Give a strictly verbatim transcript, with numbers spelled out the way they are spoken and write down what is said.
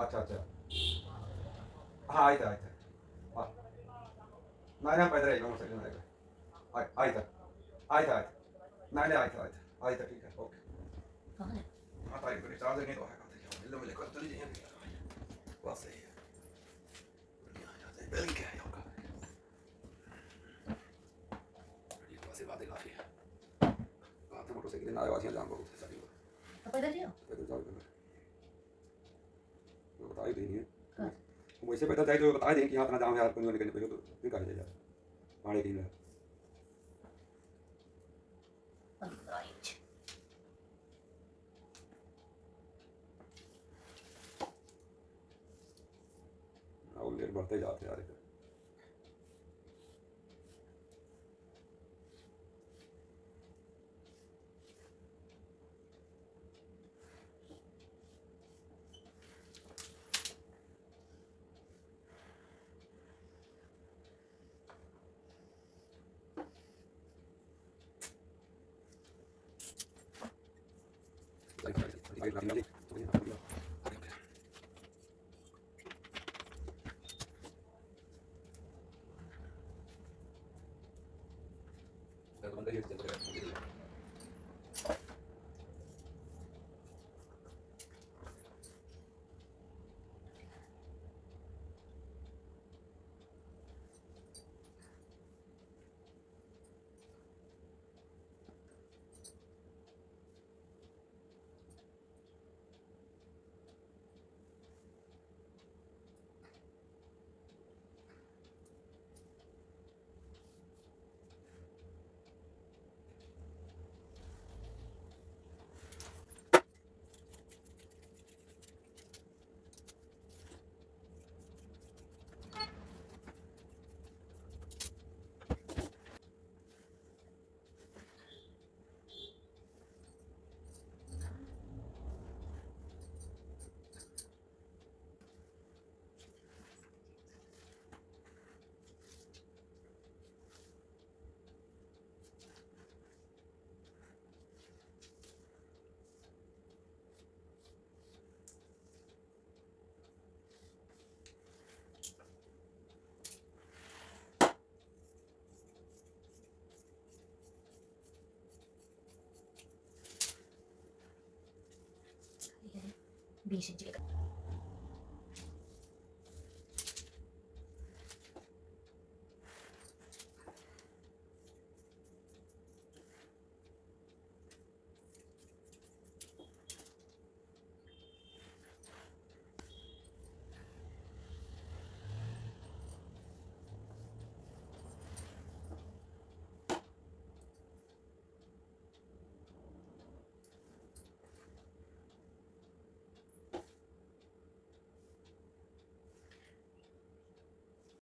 अच्छा अच्छा हाँ ಆಯ್ತು ಆಯ್ತು ಹಾಂ ನಾನೇ पैदल आएगा मोटरसाइकिल में आएगा आयता आयता आयता नाने आयता आयता आयता ठीक है ओके कहाँ है? हाँ तारीख को चार्ज नहीं तो है कहते हैं मिलने मिले कर चली जाएंगे बस सही है यहाँ जाते हैं बेल क्या है होगा ये तो ऐसे बातें काफी है बातें मोटरसाइकिल ना आवाज़ जान बहुत है सारी को तो पैदल जाओ पैदल जाओ इधर वो बता ही देनी है कहाँ? वैसे पैदल जाए तो बता ही दें कि यहाँ इतना जाम है यार कोई निकलने पे तो फिर कहाँ जाए यार भाड़े की है पंद्रह इंच और लेट बढ़ते जाते यार इधर बीस इंच का